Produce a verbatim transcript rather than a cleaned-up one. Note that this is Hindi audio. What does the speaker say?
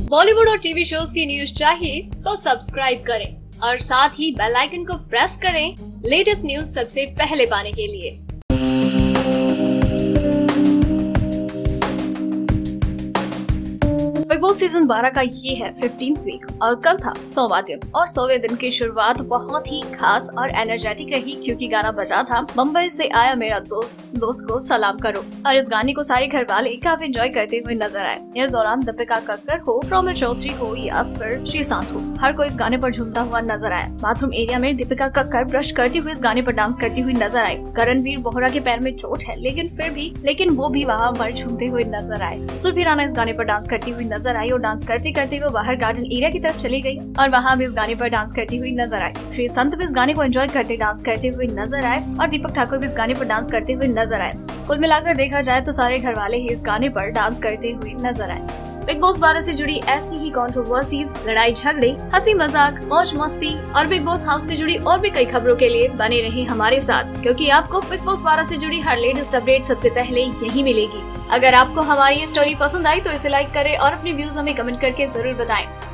बॉलीवुड और टीवी शोज की न्यूज चाहिए तो सब्सक्राइब करें और साथ ही बेल आइकन को प्रेस करें लेटेस्ट न्यूज सबसे पहले पाने के लिए। बिग बॉस सीजन बारह का ये है फिफ्टींथ वीक और कल था सौवां दिन और सौवें दिन की शुरुआत बहुत ही खास और एनर्जेटिक रही क्योंकि गाना बजा था मुंबई से आया मेरा दोस्त दोस्त को सलाम करो और इस गाने को सारे घर वाले काफी एंजॉय करते हुए नजर आए। इस दौरान दीपिका कक्कर हो, प्रोमिल चौधरी हो या फिर श्रीशांत हो, हर कोई इस गाने पर झूमता हुआ नजर आया। बाथरूम एरिया में दीपिका कक्कर ब्रश करती हुई इस गाने पर डांस करती हुई नजर आई। करणवीर बोहरा के पैर में चोट है लेकिन फिर भी लेकिन वो भी वहाँ पर झूमते हुए नजर आए। सुरभि राना इस गाने पर डांस करती हुई नजर आई और डांस करते करते वो बाहर गार्डन एरिया की तरफ चली गई और वहाँ भी इस गाने पर डांस करती हुई नजर आई। श्रीशांत भी इस गाने को एंजॉय करते डांस करते हुए नजर आए और दीपक ठाकुर भी इस गाने पर डांस करते हुए नजर आए। कुल मिलाकर देखा जाए तो सारे घर वाले ही इस गाने पर डांस करते हुए नजर आए। बिग बॉस बारह से जुड़ी ऐसी ही कंट्रोवर्सीज, लड़ाई झगड़े, हंसी मजाक, मौज मस्ती और बिग बॉस हाउस से जुड़ी और भी कई खबरों के लिए बने रहे हमारे साथ, क्योंकि आपको बिग बॉस बारह से जुड़ी हर लेटेस्ट अपडेट सबसे पहले यही मिलेगी। अगर आपको हमारी ये स्टोरी पसंद आई तो इसे लाइक करें और अपने व्यूज हमें कमेंट करके जरूर बताएं।